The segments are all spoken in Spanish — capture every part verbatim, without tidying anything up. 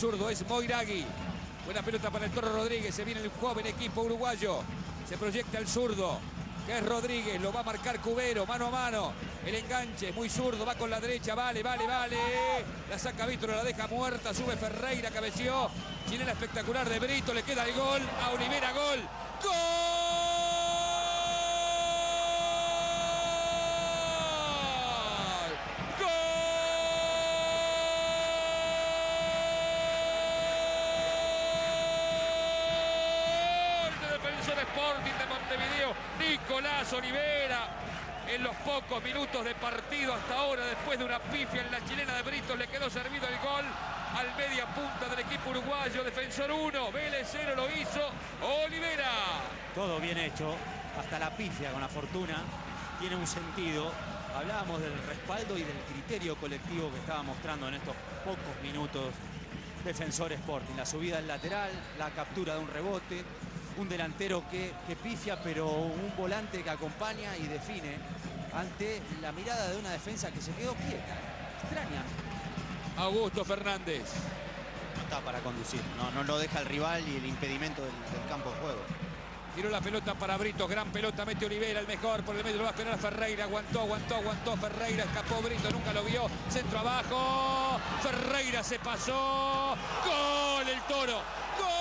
Zurdo es Moiragui. Buena pelota para el Toro Rodríguez. Se viene el joven equipo uruguayo. Se proyecta el zurdo, que es Rodríguez. Lo va a marcar Cubero, mano a mano. El enganche, muy zurdo, va con la derecha. Vale, vale, vale. La saca Víctor, la deja muerta. Sube Ferreira, cabeció. Chilena espectacular de Brito. Le queda el gol. A Olivera, gol. ¡Gol! Sporting de Montevideo, Nicolás Olivera, en los pocos minutos de partido hasta ahora, después de una pifia en la chilena de Brito, le quedó servido el gol al media punta del equipo uruguayo. Defensor uno, Vélez cero, lo hizo Olivera. Todo bien hecho, hasta la pifia con la fortuna tiene un sentido. Hablábamos del respaldo y del criterio colectivo que estaba mostrando en estos pocos minutos Defensor Sporting. La subida al lateral, la captura de un rebote, un delantero que, que pifia, pero un volante que acompaña y define ante la mirada de una defensa que se quedó quieta, extraña. Augusto Fernández. No está para conducir, no, no lo deja el rival y el impedimento del, del campo de juego. Tiró la pelota para Brito, gran pelota, mete Olivera, el mejor, por el medio lo va a esperar a Ferreira, aguantó, aguantó, aguantó Ferreira, escapó Brito, nunca lo vio, centro abajo, Ferreira se pasó, gol el Toro, gol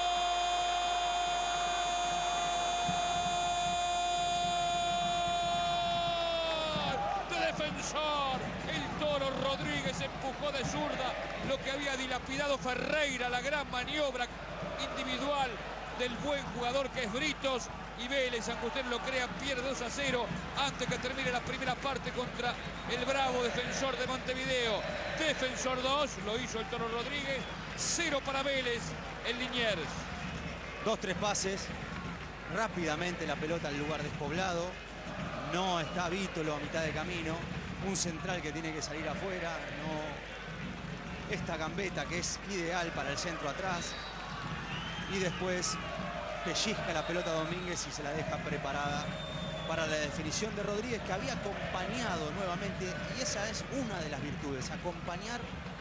de Defensor, el Toro Rodríguez empujó de zurda lo que había dilapidado Ferreira, la gran maniobra individual del buen jugador que es Britos, y Vélez, aunque usted lo crea, pierde dos a cero antes que termine la primera parte contra el bravo Defensor de Montevideo. Defensor dos, lo hizo el Toro Rodríguez, cero para Vélez en Liniers. Dos, tres pases, rápidamente la pelota al lugar despoblado, no está Vítolo a mitad de camino, un central que tiene que salir afuera, no esta gambeta que es ideal para el centro atrás. Y después pellizca la pelota a Domínguez y se la deja preparada para la definición de Rodríguez, que había acompañado nuevamente, y esa es una de las virtudes, acompañar